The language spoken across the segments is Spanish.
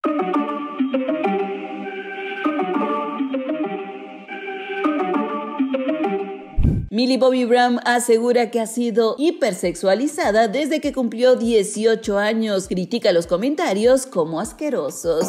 Millie Bobby Brown asegura que ha sido hipersexualizada desde que cumplió 18 años. Critica los comentarios como asquerosos.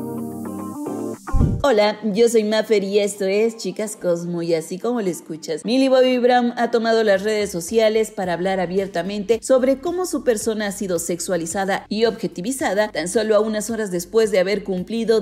Hola, yo soy Maffer y esto es Chicas Cosmo, y así como lo escuchas, Millie Bobby Brown ha tomado las redes sociales para hablar abiertamente sobre cómo su persona ha sido sexualizada y objetivizada tan solo a unas horas después de haber cumplido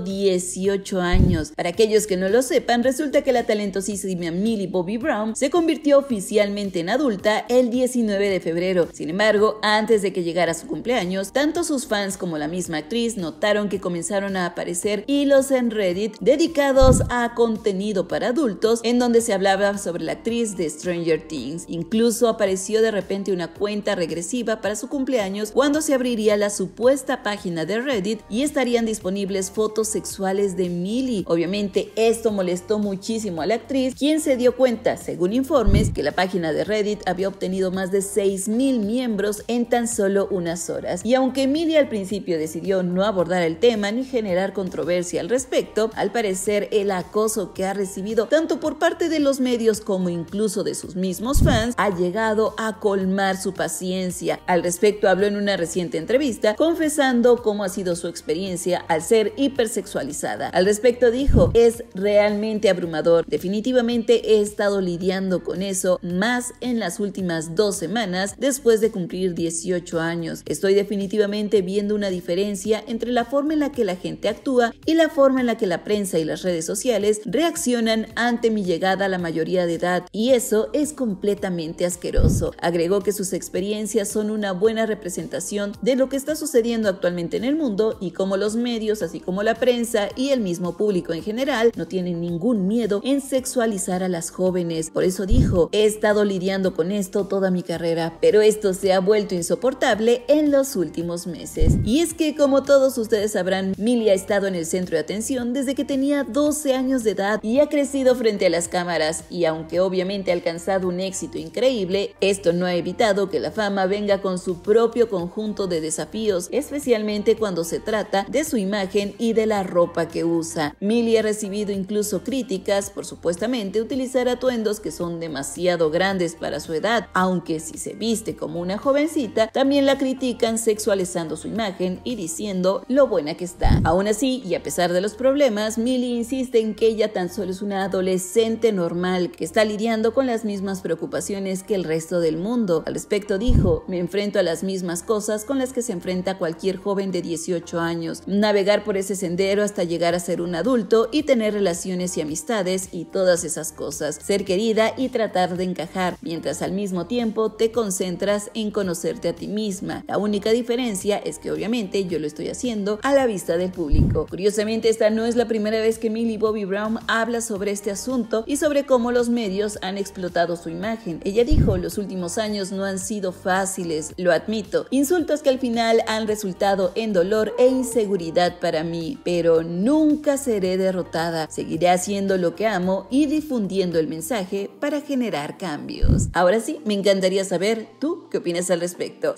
18 años. Para aquellos que no lo sepan, resulta que la talentosísima Millie Bobby Brown se convirtió oficialmente en adulta el 19 de febrero. Sin embargo, antes de que llegara su cumpleaños, tanto sus fans como la misma actriz notaron que comenzaron a aparecer hilos en Reddit dedicados a contenido para adultos en donde se hablaba sobre la actriz de Stranger Things. Incluso apareció de repente una cuenta regresiva para su cumpleaños cuando se abriría la supuesta página de Reddit y estarían disponibles fotos sexuales de Millie. Obviamente esto molestó muchísimo a la actriz, quien se dio cuenta, según informes, que la página de Reddit había obtenido más de 6,000 miembros en tan solo unas horas. Y aunque Millie al principio decidió no abordar el tema ni generar controversia al respecto, al parecer el acoso que ha recibido tanto por parte de los medios como incluso de sus mismos fans ha llegado a colmar su paciencia. Al respecto habló en una reciente entrevista confesando cómo ha sido su experiencia al ser hipersexualizada. Al respecto dijo: es realmente abrumador, definitivamente he estado lidiando con eso más en las últimas 2 semanas después de cumplir 18 años. Estoy definitivamente viendo una diferencia entre la forma en la que la gente actúa y la forma en la que la prensa y las redes sociales reaccionan ante mi llegada a la mayoría de edad, y eso es completamente asqueroso. Agregó que sus experiencias son una buena representación de lo que está sucediendo actualmente en el mundo y cómo los medios, así como la prensa y el mismo público en general, no tienen ningún miedo en sexualizar a las jóvenes. Por eso dijo: he estado lidiando con esto toda mi carrera, pero esto se ha vuelto insoportable en los últimos meses. Y es que, como todos ustedes sabrán, Millie ha estado en el centro de atención desde que tenía 12 años de edad y ha crecido frente a las cámaras, y aunque obviamente ha alcanzado un éxito increíble, esto no ha evitado que la fama venga con su propio conjunto de desafíos, especialmente cuando se trata de su imagen y de la ropa que usa. Millie ha recibido incluso críticas por supuestamente utilizar atuendos que son demasiado grandes para su edad, aunque si se viste como una jovencita, también la critican sexualizando su imagen y diciendo lo buena que está. Aún así, y a pesar de los problemas, Millie insiste en que ella tan solo es una adolescente normal que está lidiando con las mismas preocupaciones que el resto del mundo. Al respecto dijo: me enfrento a las mismas cosas con las que se enfrenta cualquier joven de 18 años. Navegar por ese sendero hasta llegar a ser un adulto y tener relaciones y amistades y todas esas cosas. Ser querida y tratar de encajar, mientras al mismo tiempo te concentras en conocerte a ti misma. La única diferencia es que obviamente yo lo estoy haciendo a la vista del público. Curiosamente, esta no es la primera vez que Millie Bobby Brown habla sobre este asunto y sobre cómo los medios han explotado su imagen. Ella dijo: los últimos años no han sido fáciles, lo admito. Insultos que al final han resultado en dolor e inseguridad para mí, pero nunca seré derrotada. Seguiré haciendo lo que amo y difundiendo el mensaje para generar cambios. Ahora sí, me encantaría saber, ¿tú qué opinas al respecto?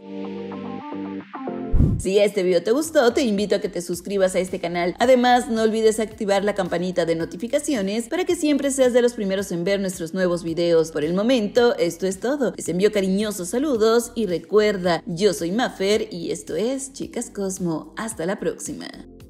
Si este video te gustó, te invito a que te suscribas a este canal. Además, no olvides activar la campanita de notificaciones para que siempre seas de los primeros en ver nuestros nuevos videos. Por el momento, esto es todo. Les envío cariñosos saludos y recuerda, yo soy Maffer y esto es Chicas Cosmo. Hasta la próxima.